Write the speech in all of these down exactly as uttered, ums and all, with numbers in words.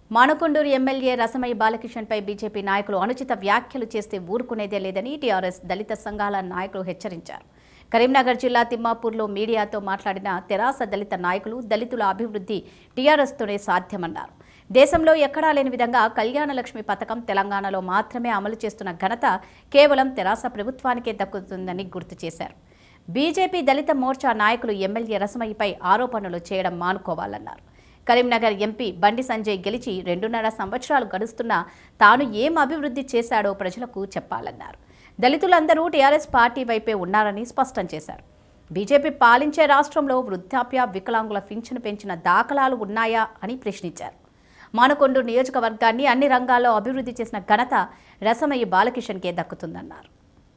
Manakondur MLA Rasamayi బాలకిషన్పై BJP నాయకులు అనుచిత వ్యాఖ్యలు చేస్తే ఊరుకునేదే లేదని టీఆర్ఎస్ దళిత సంఘాల నాయకులు హెచ్చరించారు. కరీంనగర్ జిల్లా తిమ్మాపూర్లో మీడియాతో మాట్లాడిన తెరాస దళిత నాయకులు దళితుల అభివృద్ధి టీఆర్ఎస్తోనే సాధ్యమన్నారు. దేశంలో ఎక్కడా లేని విధంగా కళ్యాణలక్ష్మి పథకం తెలంగాణలో మాత్రమే అమలు చేస్తున్న ఘనత కేవలం తెరాస ప్రభుత్వానికే దక్కుతుందని గుర్తు చేశారు. బీజేపీ దళిత మోర్చా నాయకులు ఎమ్మెల్యే రసమయ్యపై ఆరోపణలు చేయడం మానుకోవాలన్నారు. కరీంనగర్ ఎంపీ బండి సంజయ్ గెలిచి రెండున్నర సంవత్సరాలు గడుస్తున్నా తాను ఏం అభివృద్ధి చేశాడో ప్రజలకు చెప్పాలన్నారు. దళితులందరూ టీఆర్ఎస్ పార్టీ వైపే ఉన్నారని స్పష్టం చేశారు. బీజేపీ పాలించే రాష్ట్రంలో వృద్ధాప్య వికలాంగుల పింఛను పెంచిన దాఖలాలు ఉన్నాయా అని ప్రశ్నించారు. మానకొండూరు నియోజకవర్గాన్ని అన్ని రంగాల్లో అభివృద్ధి చేసిన ఘనత రసమయ్య బాలకిషన్కే దక్కుతుందన్నారు.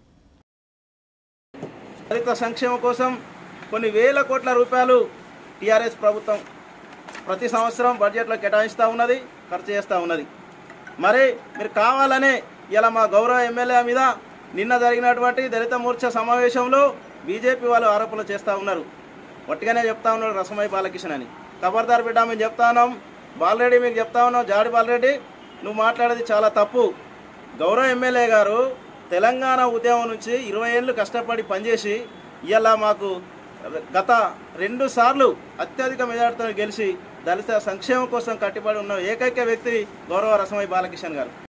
దళిత సంక్షేమం కోసం కొన్ని వేల కోట్ల రూపాయలు టీఆర్ఎస్ ప్రభుత్వం ప్రతి సంవత్సరం బడ్జెట్లో కేటాయిస్తూ ఉన్నది, ఖర్చు చేస్తూ ఉన్నది. మరి మీరు కావాలనే ఇలా మా గౌరవ ఎమ్మెల్యే మీద నిన్న జరిగినటువంటి దళిత మోర్చా సమావేశంలో బీజేపీ వాళ్ళు ఆరోపణలు చేస్తూ ఉన్నారు. ఒట్టిగానే చెప్తా ఉన్నాడు రసమయ్య బాలకిషన్ అని. ఖబర్దార్ బిడ్డ మేము చెప్తా ఉన్నాం, బాలరెడ్డి మీకు చెప్తా ఉన్నాం, జాడి బాలరెడ్డి నువ్వు మాట్లాడేది చాలా తప్పు. గౌరవ ఎమ్మెల్యే గారు తెలంగాణ ఉద్యమం నుంచి ఇరవై ఏళ్ళు కష్టపడి పనిచేసి ఇలా మాకు గత రెండు సార్లు అత్యధిక మెజార్టీతో గెలిచి దళిత సంక్షేమం కోసం కట్టుబడి ఉన్న ఏకైక వ్యక్తి గౌరవ రసమయ్య బాలకిషన్ గారు.